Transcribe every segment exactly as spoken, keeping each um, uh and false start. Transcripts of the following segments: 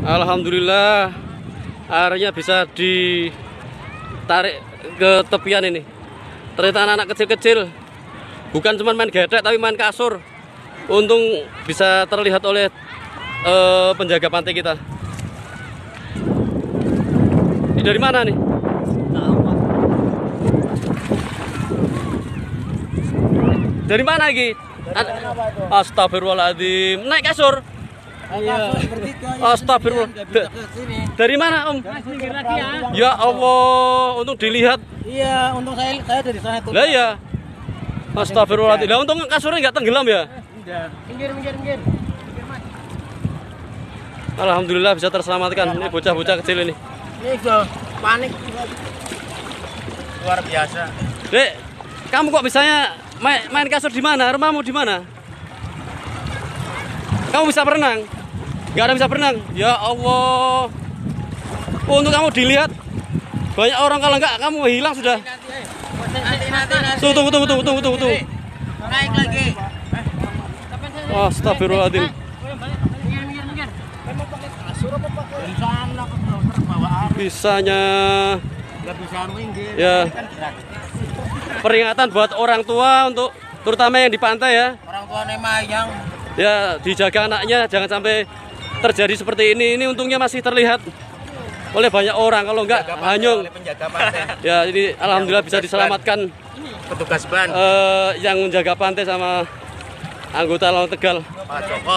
Alhamdulillah airnya bisa ditarik ke tepian ini. Ternyata anak-anak kecil-kecil bukan cuma main gedek tapi main kasur. Untung bisa terlihat oleh uh, penjaga pantai kita. Ini dari mana nih? Dari mana lagi? Astagfirullahaladzim. Naik kasur. Iya. Astagfirullah. Dari mana, Om? Ya Allah, untung dilihat. Iya, untung saya saya dari sana tuh. Lah iya. Astagfirullahaladzim. Lah untung kasurnya nggak tenggelam ya? Udah. Minggir, minggir, minggir. Alhamdulillah bisa terselamatkan. Ini bocah-bocah kecil ini. Ini sudah panik. Luar biasa. Dek, kamu kok bisanya main, main kasur di mana? Rumahmu di mana? Kamu bisa berenang? Nggak ada bisa berenang. Ya Allah. Untuk kamu dilihat banyak orang, kalau enggak kamu hilang sudah. Nanti, nanti, nanti. Tuh, tunggu, tunggu, tunggu, tunggu, tunggu. Naik lagi. Astagfirullahaladzim. Minggir, minggir, minggir. Kamu pakai kasur apa pakai? Di sana ke terbawa arus. Bisanya. Nggak bisa minggir. Ya. Peringatan buat orang tua untuk terutama yang di pantai ya. Orang tua Nemayang. Ya, dijaga anaknya jangan sampai terjadi seperti ini. Ini untungnya masih terlihat oleh banyak orang, kalau enggak hanyung. Ya, ini alhamdulillah bisa diselamatkan Petugas ban. Uh, yang menjaga pantai sama anggota Laut Tegal. Pak Joko.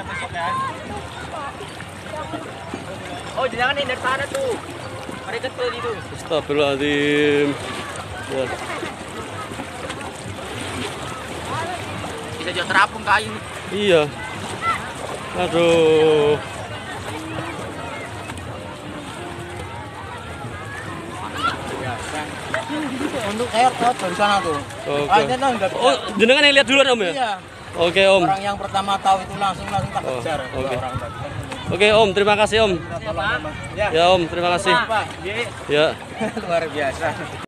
Oh, jangan ini dari sana tuh. Mari kecil itu. Astagfirullahaladzim. Ya. Bisa jauh terapung kayu. Iya. Aduh. Untuk air laut dari sana tuh. Oke. Ah, itu enggak bisa. Oh, jenengan yang lihat duluan Om ya? Iya. Oke Om. Orang yang pertama tahu itu langsung langsung tak Oh, kejar. Dua oke. orang tadi. Oke Om, terima kasih Om. Ya, Ya Om, terima kasih. Pak. Ya. Luar biasa.